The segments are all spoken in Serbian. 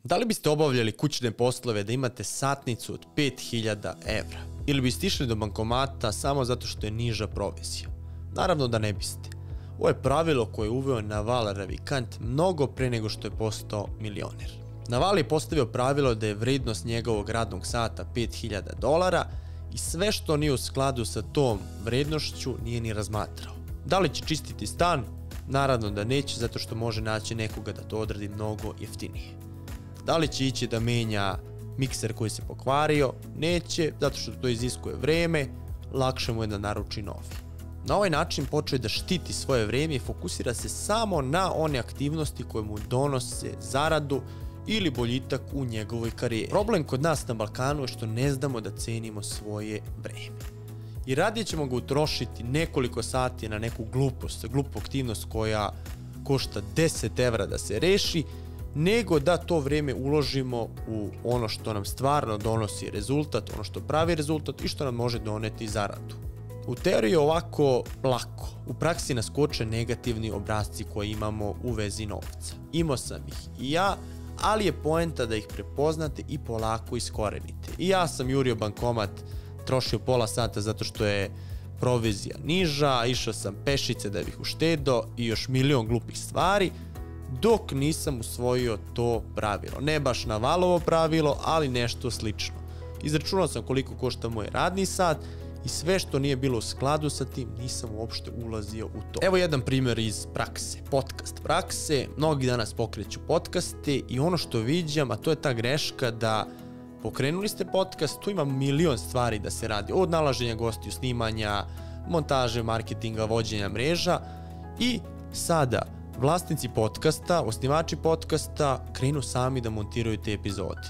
Da li biste obavljali kućne poslove da imate satnicu od 5000 evra? Ili biste išli do bankomata samo zato što je niža provizija? Naravno da ne biste. Ovo je pravilo koje je uveo Naval Ravikant mnogo pre nego što je postao milioner. Naval je postavio pravilo da je vrednost njegovog radnog sata $5000 i sve što nije u skladu sa tom vrednošću nije ni razmatrao. Da li će čistiti stan? Naravno da neće, zato što može naći nekoga da to odradi mnogo jeftinije. Da li će ići da menja mikser koji se pokvario? Neće, zato što to iziskuje vreme, lakše mu je da naruči novi. Na ovaj način počeo je da štiti svoje vreme i fokusira se samo na one aktivnosti koje mu donose zaradu ili boljitak u njegovoj karijeri. Problem kod nas na Balkanu je što ne znamo da cenimo svoje vreme. I radije ćemo ga utrošiti nekoliko sati na neku glupu aktivnost koja košta 10 evra da se reši, nego da to vreme uložimo u ono što nam stvarno donosi rezultat, ono što pravi rezultat i što nam može doneti zaradu. U teoriji je ovako lako, u praksi nas koče negativni obrasci koje imamo u vezi novca. Imao sam ih i ja, ali je poenta da ih prepoznate i polako iskorenite. I ja sam jurio bankomat, trošio pola sata zato što je provizija niža, išao sam pešice da bih uštedao i još milion glupih stvari, dok nisam usvojio to pravilo. Ne baš Navalovo pravilo, ali nešto slično. Izračunao sam koliko košta moj radni sat i sve što nije bilo u skladu sa tim nisam uopšte ulazio u to. Evo jedan primjer iz prakse, podcast prakse. Mnogi danas pokreću podcaste i ono što viđam, a to je ta greška da pokrenuli ste podcast, tu ima milion stvari da se radi, od nalaženja gostiju, snimanja, montaže, marketinga, vođenja mreža i sada vlasnici podcasta, osnivači podcasta krenu sami da montiraju te epizode.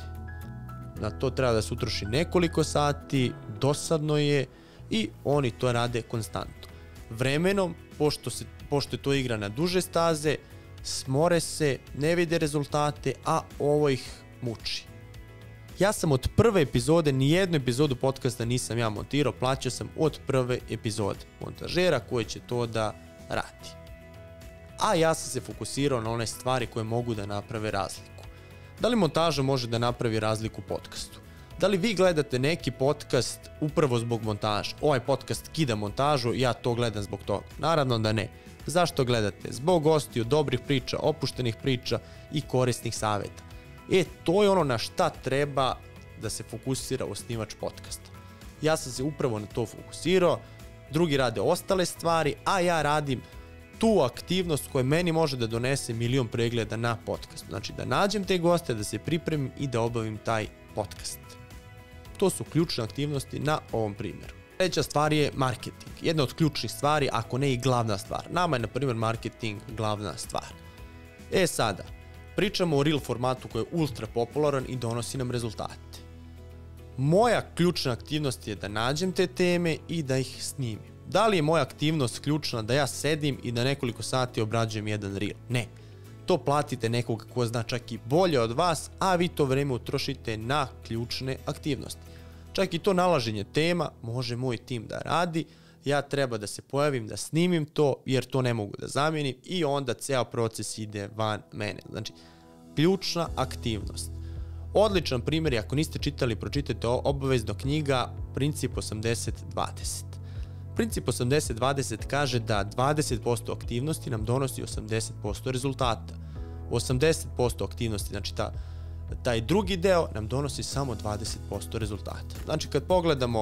Na to treba da se utroši nekoliko sati, dosadno je i oni to rade konstantno. Vremenom, pošto je to igra na duže staze, smore se, ne vide rezultate, a ovo ih muči. Ja sam od prve epizode, nijednu epizodu podcasta nisam ja montirao, plaćao sam od prve epizode montažera koji će to da radi. A ja sam se fokusirao na one stvari koje mogu da naprave razliku. Da li montaža može da napravi razliku u podcastu? Da li vi gledate neki podcast upravo zbog montaža? Ovaj podcast kida montažu, ja to gledam zbog toga. Naravno da ne. Zašto gledate? Zbog gostiju, dobrih priča, opuštenih priča i korisnih savjeta. To je ono na šta treba da se fokusira osnivač podcasta. Ja sam se upravo na to fokusirao, drugi rade ostale stvari, a ja radim tu aktivnost koja meni može da donese milion pregleda na podcastu. Znači da nađem te goste, da se pripremim i da obavim taj podcast. To su ključne aktivnosti na ovom primjeru. Treća stvar je marketing. Jedna od ključnih stvari, ako ne i glavna stvar. Nama je, na primjer, marketing glavna stvar. Sada, pričamo o reel formatu koji je ultra popularan i donosi nam rezultate. Moja ključna aktivnost je da nađem te teme i da ih snimim. Da li je moja aktivnost ključna da ja sedim i da nekoliko sati obrađujem jedan reel? Ne. To platite nekoga ko zna čak i bolje od vas, a vi to vreme utrošite na ključne aktivnosti. Čak i to nalaženje tema može moj tim da radi, ja treba da se pojavim, da snimim to, jer to ne mogu da zamijenim i onda ceo proces ide van mene. Znači, ključna aktivnost. Odličan primjer je, ako niste čitali, pročitajte obavezno knjiga Princip 80-20. Princip 80-20 kaže da 20% aktivnosti nam donosi 80% rezultata. 80% aktivnosti, znači taj drugi deo nam donosi samo 20% rezultata. Znači kad pogledamo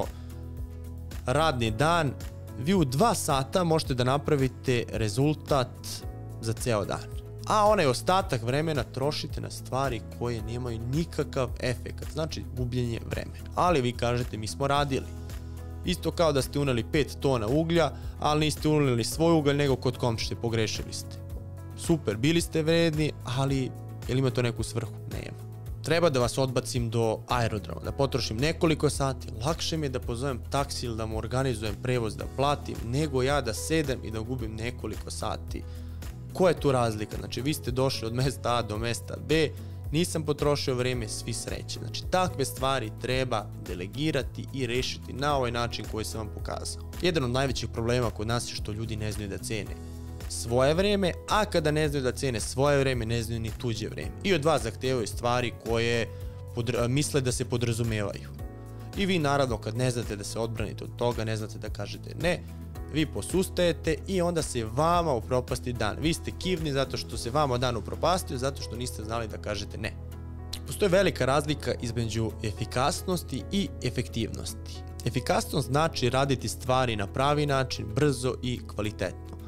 radni dan, vi u 2 sata možete da napravite rezultat za ceo dan. A onaj ostatak vremena trošite na stvari koje nemaju nikakav efekat, znači gubljenje vremena. Ali vi kažete mi smo radili. Isto kao da ste uneli 5 tona uglja, ali niste uneli svoj ugalj nego kod komšije, pogrešili ste. Super, bili ste vredni, ali je li ima to neku svrhu? Nema. Treba da vas odbacim do aerodroma, da potrošim nekoliko sati, lakše mi je da pozovem taksi ili da mu organizujem prevoz da platim, nego ja da sedem i da gubim nekoliko sati. Koja je tu razlika? Znači, vi ste došli od mesta A do mesta B, nisam potrošio vreme, svi sreće. Znači, takve stvari treba delegirati i rešiti na ovaj način koji sam vam pokazao. Jedan od najvećih problema kod nas je što ljudi ne znaju da cene svoje vreme, a kada ne znaju da cene svoje vreme, ne znaju ni tuđe vreme. I od vas zahtevaju stvari koje misle da se podrazumevaju. I vi naravno kad ne znate da se odbranite od toga, ne znate da kažete ne, vi posustajete i onda se vama upropasti dan. Vi ste kivni zato što se vama dan upropastio, zato što niste znali da kažete ne. Postoji velika razlika između efikasnosti i efektivnosti. Efikasnost znači raditi stvari na pravi način, brzo i kvalitetno.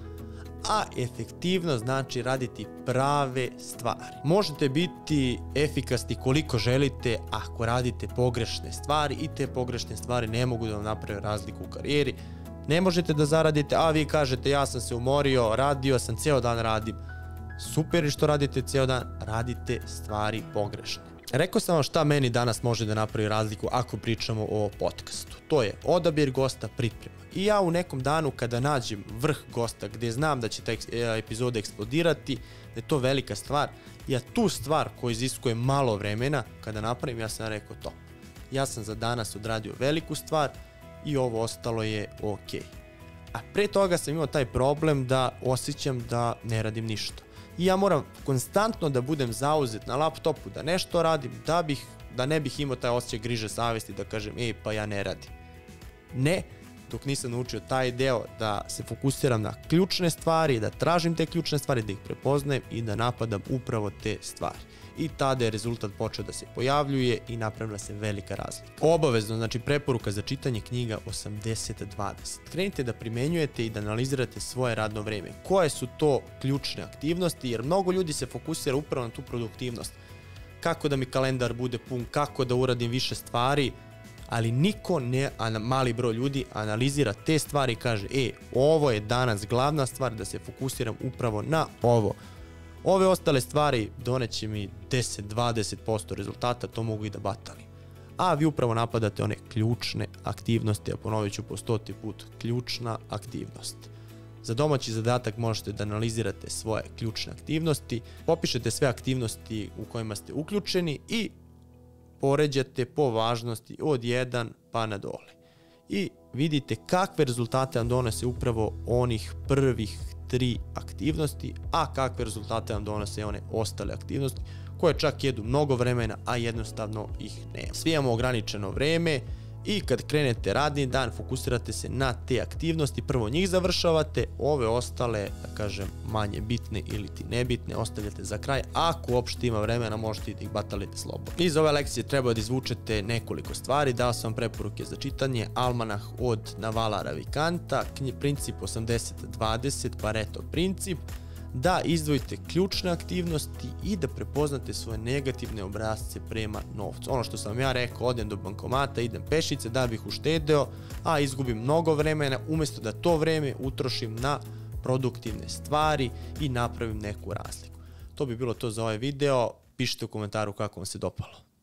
A efektivnost znači raditi prave stvari. Možete biti efikasni koliko želite ako radite pogrešne stvari i te pogrešne stvari ne mogu da vam naprave razliku u karijeri. Ne možete da zaradite, a vi kažete ja sam se umorio, radio sam, ceo dan radim. Super je što radite ceo dan, radite stvari pogrešne. Rekao sam vam šta meni danas može da napravi razliku ako pričamo o podcastu. To je odabir gosta, priprema. I ja u nekom danu kada nađem vrh gosta gdje znam da će ta epizoda eksplodirati, da je to velika stvar, ja tu stvar koja iziskuje malo vremena, kada napravim, ja sam rekao to. Ja sam za danas odradio veliku stvar i ovo ostalo je ok. A pre toga sam imao taj problem da osjećam da ne radim ništa. I ja moram konstantno da budem zauzet na laptopu, da nešto radim, da ne bih imao taj osjećaj griže savesti da kažem pa ja ne radim. Ne, dok nisam naučio taj deo da se fokusiram na ključne stvari, da tražim te ključne stvari, da ih prepoznajem i da napadam upravo te stvari. I tada je rezultat počeo da se pojavljuje i napravila se velika razlika. Obavezno, znači preporuka za čitanje knjiga 80-20. Krenite da primenjujete i da analizirate svoje radno vreme. Koje su to ključne aktivnosti, jer mnogo ljudi se fokusira upravo na tu produktivnost. Kako da mi kalendar bude pun, kako da uradim više stvari, ali niko ne, mali broj ljudi analizira te stvari i kaže ovo je danas glavna stvar, da se fokusiram upravo na ovo. Ove ostale stvari doneće mi 10-20% rezultata, to mogu i da batalim. A vi upravo napadate one ključne aktivnosti, a ponovit ću po 100. put, ključna aktivnost. Za domaći zadatak možete da analizirate svoje ključne aktivnosti, popišete sve aktivnosti u kojima ste uključeni i poređate po važnosti od 1 pa na dole. I vidite kakve rezultate vam donose upravo onih prvih 3 aktivnosti, a kakve rezultate vam donose one ostale aktivnosti koje čak jedu mnogo vremena, a jednostavno ih nema. Svi imamo ograničeno vreme i kad krenete radni dan, fokusirate se na te aktivnosti, prvo njih završavate, ove ostale, da kažem, manje bitne ili ti nebitne, ostavljate za kraj. Ako uopšte ima vremena, možete da ih batalite slobodno. Iz ove lekcije treba da izvučete nekoliko stvari, dao sam preporuke za čitanje, Almanah od Navala Ravikanta, princip 80-20, Pareto princip, da izdvojite ključne aktivnosti i da prepoznate svoje negativne obrasce prema novcu. Ono što sam ja rekao, odem do bankomata, idem pešice da bih uštedeo, a izgubim mnogo vremena, umjesto da to vreme utrošim na produktivne stvari i napravim neku razliku. To bi bilo to za ovaj video, pišite u komentaru kako vam se dopalo.